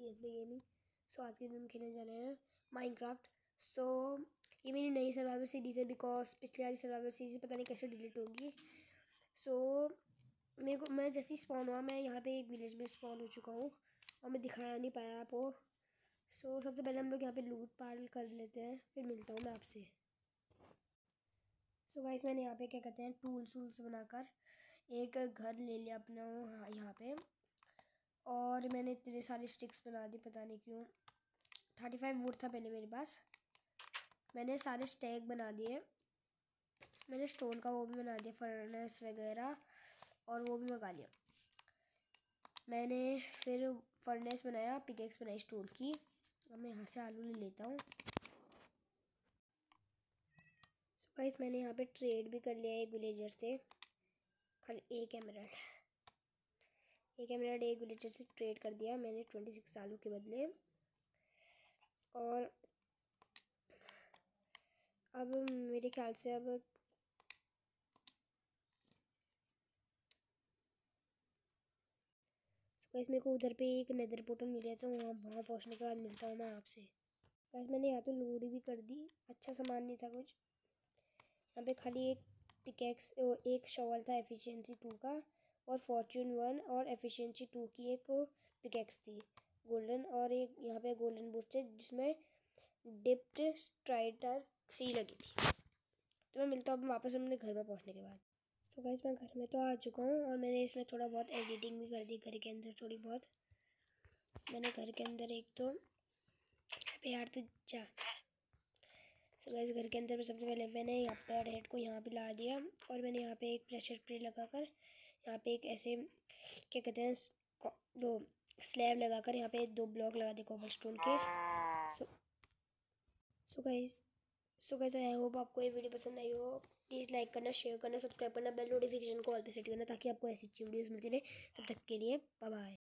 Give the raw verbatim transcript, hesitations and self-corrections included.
T S B gaming. So आज के दिन हम खेलने जा रहे हैं माइनक्राफ्ट। सो ये मेरी नई सर्वाइवल सीरीज़ है बिकॉज पिछली वाली सर्वाइवल सीरीज़ पता नहीं कैसे डिलीट होगी। सो मेरे को मैं जैसे ही स्पॉन हुआ मैं यहाँ पे एक विलेज में स्पॉन हो चुका हूँ और मैं दिखाया नहीं पाया आपको। सो सबसे पहले हम लोग यहाँ पे लूट पाल कर लेते हैं, फिर मिलता हूँ मैं आपसे। सो गाइस मैंने यहाँ पे क्या कहते हैं टूल्स वूल्स बनाकर एक घर ले लिया अपना यहाँ पे, और मैंने इतने सारे स्टिक्स बना दी, पता नहीं क्यों। थर्टी फाइव वुड था पहले मेरे पास, मैंने सारे स्टैक बना दिए। मैंने स्टोन का वो भी बना दिया, फर्नेस वगैरह, और वो भी मंगा लिया मैंने। फिर फर्नेस बनाया, पिकेक्स बनाई स्टोन की। अब मैं यहाँ से आलू ले लेता हूँ। सो गाइस मैंने यहाँ पे ट्रेड भी कर लिया एक विलेजर से, खाली एक एमराल्ड एक एमराल्ड एक विलेजर से ट्रेड कर दिया मैंने ट्वेंटी सिक्स आलू के बदले। और अब मेरे ख्याल से अब गाइस मेरे को उधर पे एक नेदर पोर्टल मिला, तो वहाँ वहाँ पहुँचने के बाद मिलता हूँ मैं आपसे। गाइस मैंने यहाँ तो लूट भी कर दी, अच्छा सामान नहीं था कुछ। यहाँ पे खाली एक पिकेक्स, एक शॉवल था एफिशिएंसी टू का, और फॉर्च्यून वन और एफिशिएंसी टू की एक पिकेक्स थी गोल्डन, और एक यहाँ पे गोल्डन बुश है जिसमें डिप्ड स्ट्राइटर थ्री लगी थी। तो मैं मिलता हूँ वापस अपने घर में पहुँचने के बाद। तो गाइस मैं घर में तो आ चुका हूँ और मैंने इसमें थोड़ा बहुत एडिटिंग भी कर दी घर के अंदर थोड़ी बहुत। मैंने घर के अंदर एक तो यार तो जा तो गाइस घर के अंदर में सबसे पहले मैंने यहाँ पे हेड को यहाँ पे ला दिया, और मैंने यहाँ पे एक प्रेशर स्प्रे लगाकर यहाँ पे एक ऐसे क्या कहते हैं वो स्लैब लगाकर यहाँ पे दो ब्लॉक लगा दिए कोबलस्टोन के। So so guys so guys I hope आपको ये वीडियो पसंद आई हो। प्लीज़ लाइक करना, शेयर करना, सब्सक्राइब करना, बेल नोटिफिकेशन को ऑल पे सेट करना ताकि आपको ऐसी वीडियोस मिलती रहे। तब तक के लिए बाय बाय।